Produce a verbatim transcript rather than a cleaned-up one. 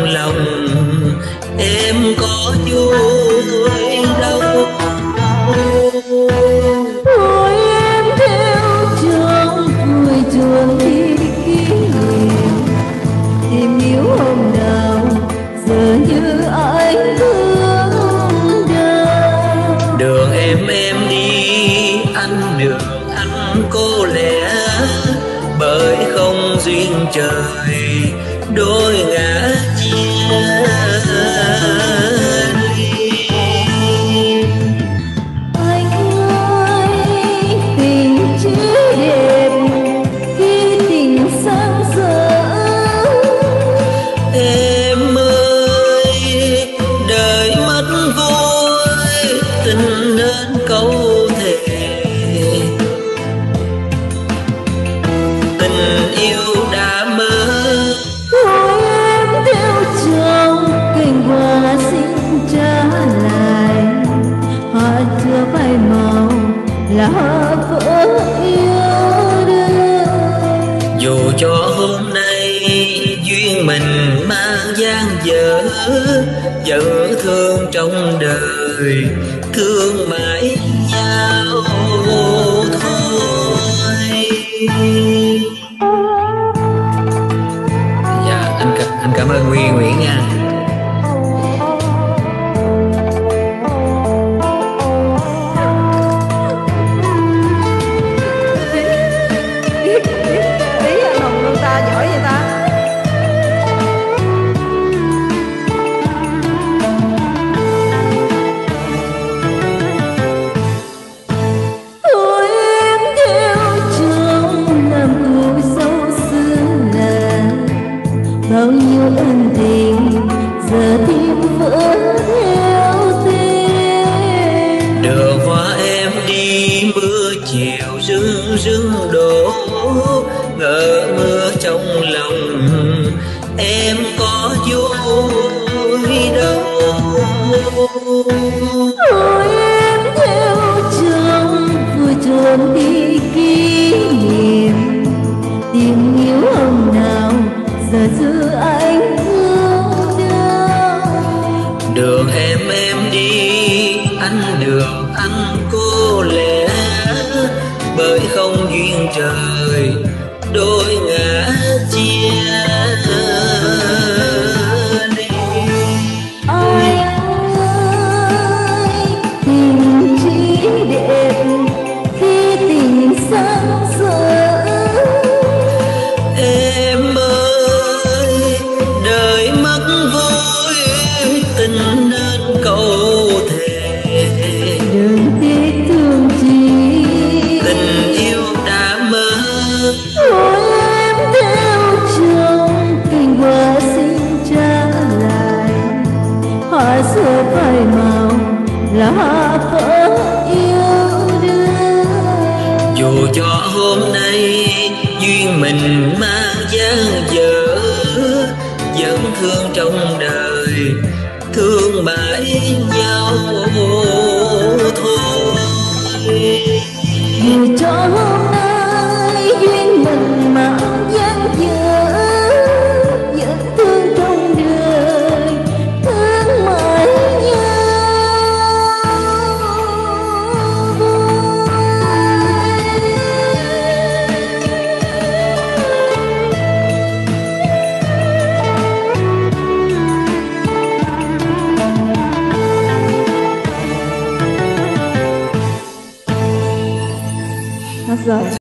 lòng em có vui đâu. Thôi em theo chồng vui chuông đi kỷ niệm, tìm yêu hôm nào giờ như anh thương đau. Đường em em đi anh đường anh cô lẻ, bởi không duyên trời đôi ngã chia ly. Anh ơi tình chỉ đẹp khi tình sáng rỡ. Em ơi đời mất vui tình nên câu thề, tình yêu đã mơ. Thôi em theo chồng cành hoa xin trả lại, hoa chưa phai màu là hoa vỡ yêu đương. Dù cho hôm nay duyên mình mang dang dở, vẫn thương trong đời thương mãi nhau thôi. Dạ anh anh cảm ơn Nguyên Nguyễn nha. Ý anh Hùng luôn ta, giỏi vậy ta. Thôi em theo chồng làm cô dâu xứ lạ, bao nhiêu ân tình giờ thêm vỡ theo tên. Đường hoa em đi mưa chiều rưng rưng đổ, ngỡ mưa trong lòng em có vui đâu. Thôi em theo chồng vui chuông đi kỷ niệm, tìm yêu hôm nào giờ giữ anh thương đau. Đường em em đi anh đường anh cô lẻ, bởi không duyên trời đôi ngã chia ly. Anh ơi tình chỉ đẹp khi tình sáng rỡ. Em ơi đời mất vui tình nên câu thề, Đừng tiếc thương chi tình yêu đã mơ. thôi em theo chồng cành hoa xin trả lại, hoa xưa phai màu là hoa vỡ yêu đương. Dù cho hôm nay duyên mình mang dang dở, vẫn thương trong đời thương mãi nhau thôi. Dù cho hôm nay duyên mình mang dang dở, vẫn thương trong đời thương mãi nhau. Hết rồi.